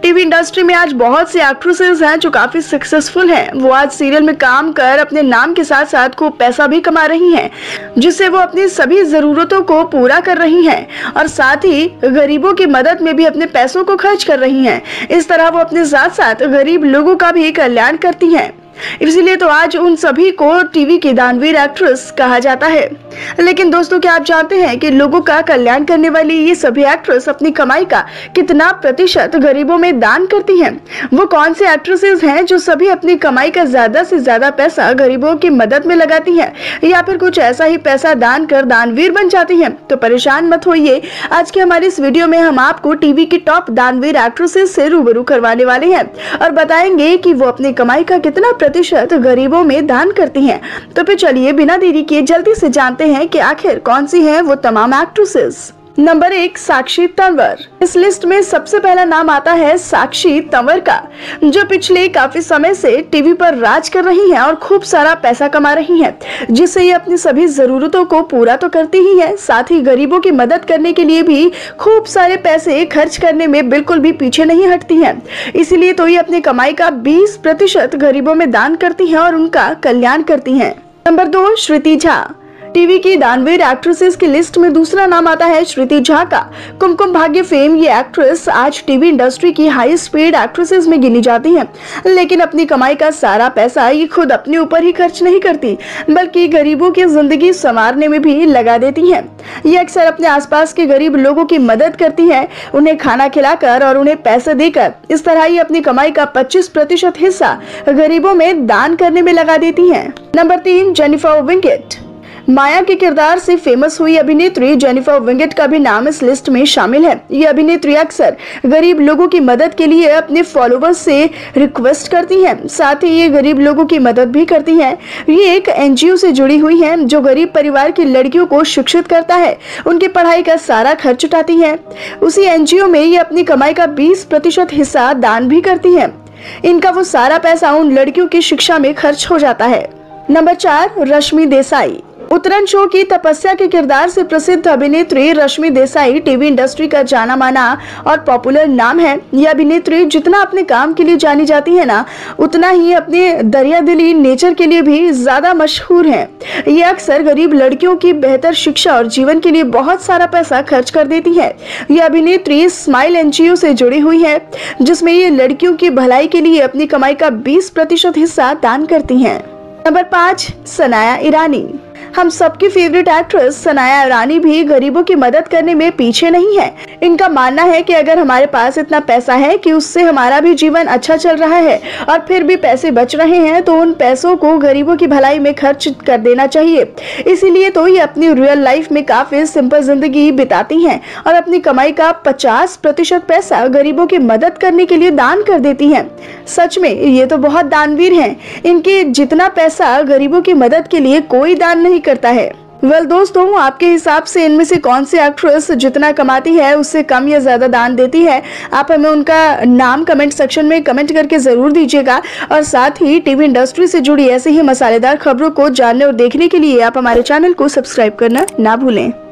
TV industry में आज बहुत सी एक्ट्रेसेस हैं जो काफी सक्सेसफुल हैं। वो आज सीरियल में काम कर अपने नाम के साथ साथ खूब पैसा भी कमा रही हैं, जिससे वो अपनी सभी जरूरतों को पूरा कर रही हैं और साथ ही गरीबों की मदद में भी अपने पैसों को खर्च कर रही हैं। इस तरह वो अपने साथ साथ गरीब लोगों का भी कल्याण करती हैं। इसलिए तो आज उन सभी को टीवी की दानवीर एक्ट्रेस कहा जाता है। लेकिन दोस्तों, क्या आप जानते हैं कि लोगों का कल्याण करने वाली ये सभी एक्ट्रेस अपनी कमाई का कितना प्रतिशत गरीबों में दान करती हैं? वो कौन सी एक्ट्रेसेस हैं जो सभी अपनी कमाई का ज्यादा से ज्यादा पैसा गरीबों की मदद में लगाती हैं या फिर कुछ ऐसा ही पैसा दान कर दानवीर बन जाती हैं? तो परेशान मत होइए, आज के हमारी इस वीडियो में हम आपको टीवी की टॉप दानवीर एक्ट्रेसेस से रूबरू करवाने वाले हैं और बताएंगे कि वो अपनी कमाई का कितना प्रतिशत गरीबों में दान करती हैं। तो फिर चलिए बिना देरी किए जल्दी से जानते हैं कि आखिर कौन सी हैं वो तमाम एक्ट्रेसेस। नंबर 1, साक्षी तंवर। इस लिस्ट में सबसे पहला नाम आता है साक्षी तंवर का, जो पिछले काफी समय से टीवी पर राज कर रही हैं और खूब सारा पैसा कमा रही हैं, जिससे ये अपनी सभी जरूरतों को पूरा तो करती ही है, साथ ही गरीबों की मदद करने के लिए भी खूब सारे पैसे खर्च करने में बिल्कुल भी पीछे नहीं हटती है। इसीलिए तो ये अपनी कमाई का 20% गरीबों में दान करती है और उनका कल्याण करती है। नंबर 2, श्रुति झा। टीवी की दानवीर एक्ट्रेसेस की लिस्ट में दूसरा नाम आता है श्रुति झा का। कुमकुम भाग्य फेम ये एक्ट्रेस आज टीवी इंडस्ट्री की हाई स्पीड एक्ट्रेसेस में गिनी जाती हैं, लेकिन अपनी कमाई का सारा पैसा ये खुद अपने ऊपर ही खर्च नहीं करती, बल्कि गरीबों की जिंदगी संवारने में भी लगा देती हैं। ये अक्सर अपने आसपास के गरीब लोगों की मदद करती है, उन्हें खाना खिलाकर और उन्हें पैसे देकर। इस तरह ये अपनी कमाई का 25% हिस्सा गरीबों में दान करने में लगा देती है। Number 3, Jennifer Winget. माया के किरदार से फेमस हुई अभिनेत्री जेनिफर विंगेट का भी नाम इस लिस्ट में शामिल है। ये अभिनेत्री अक्सर गरीब लोगों की मदद के लिए अपने फॉलोवर्स से रिक्वेस्ट करती हैं, साथ ही ये गरीब लोगों की मदद भी करती हैं। ये एक एनजीओ से जुड़ी हुई हैं जो गरीब परिवार की लड़कियों को शिक्षित करता है, उनकी पढ़ाई का सारा खर्च उठाती है। उसी एनजीओ में ये अपनी कमाई का 20% हिस्सा दान भी करती है। इनका वो सारा पैसा उन लड़कियों की शिक्षा में खर्च हो जाता है। नंबर 4, रश्मि देसाई। उतरन शो की तपस्या के किरदार से प्रसिद्ध अभिनेत्री रश्मि देसाई टीवी इंडस्ट्री का जाना माना और पॉपुलर नाम है। यह अभिनेत्री जितना अपने काम के लिए जानी जाती है ना, उतना ही अपने दरियादिली नेचर के लिए भी ज्यादा मशहूर है। ये अक्सर गरीब लड़कियों की बेहतर शिक्षा और जीवन के लिए बहुत सारा पैसा खर्च कर देती है। यह अभिनेत्री स्माइल एनजीओ से जुड़ी हुई है, जिसमें ये लड़कियों की भलाई के लिए अपनी कमाई का 20% हिस्सा दान करती है। नंबर 5, सनाया ईरानी। हम सबकी फेवरेट एक्ट्रेस सनाया ईरानी भी गरीबों की मदद करने में पीछे नहीं है। इनका मानना है कि अगर हमारे पास इतना पैसा है कि उससे हमारा भी जीवन अच्छा चल रहा है और फिर भी पैसे बच रहे हैं, तो उन पैसों को गरीबों की भलाई में खर्च कर देना चाहिए। इसीलिए तो ये अपनी रियल लाइफ में काफी सिंपल जिंदगी बिताती हैं और अपनी कमाई का 50% पैसा गरीबों की मदद करने के लिए दान कर देती हैं। सच में ये तो बहुत दानवीर हैं। इनके जितना पैसा गरीबों की मदद के लिए कोई दान नहीं करता है। वेल दोस्तों, आपके हिसाब से इनमें से कौन सी एक्ट्रेस जितना कमाती है उससे कम या ज्यादा दान देती है? आप हमें उनका नाम कमेंट सेक्शन में कमेंट करके जरूर दीजिएगा और साथ ही टीवी इंडस्ट्री से जुड़ी ऐसे ही मसालेदार खबरों को जानने और देखने के लिए आप हमारे चैनल को सब्सक्राइब करना ना भूलें।